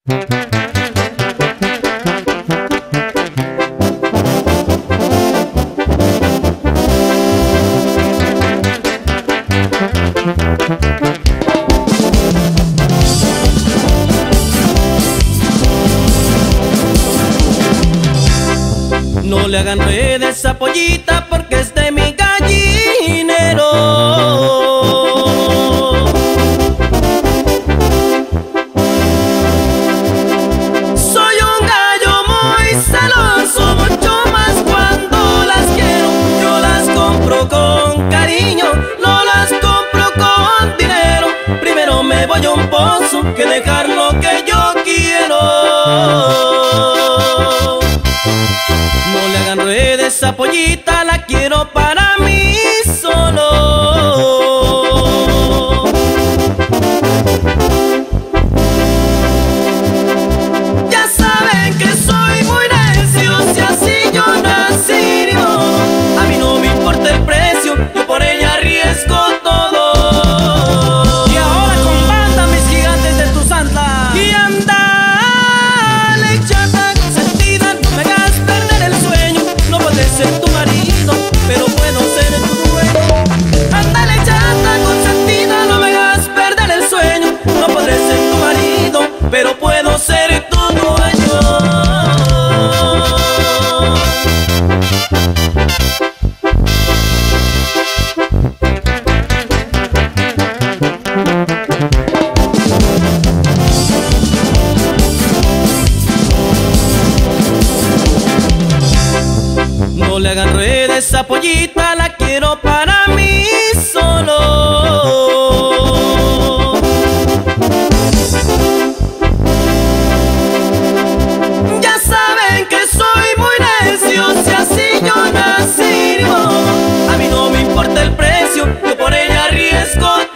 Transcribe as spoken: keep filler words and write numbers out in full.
No le hagan redes a Pollita porque es de mi gallinero. Soy un gallo muy celoso, mucho más cuando las quiero. Yo las compro con cariño, no las compro con dinero. Primero me voy a un pozo que dejar lo que yo quiero. No le hagan redes a Pollita, la quiero para mí solo. Ya saben que soy muy necio, si así yo nací, no. A mí no me importa el precio, yo por ella arriesgo todo. Y ahora con banda, mis gigantes de tu santa. Y andale, chata consentida, no me hagas perder el sueño. No podré ser tu marido, pero puedo ser tu dueño. Andale, chata consentida, no me hagas perder el sueño. No podré ser tu marido, pero puedo ser tu dueño. No le hagan redes a Pollita, la quiero para mí solo. Ya saben que soy muy necio, si así yo nací, no. A mí no me importa el precio, yo por ella arriesgo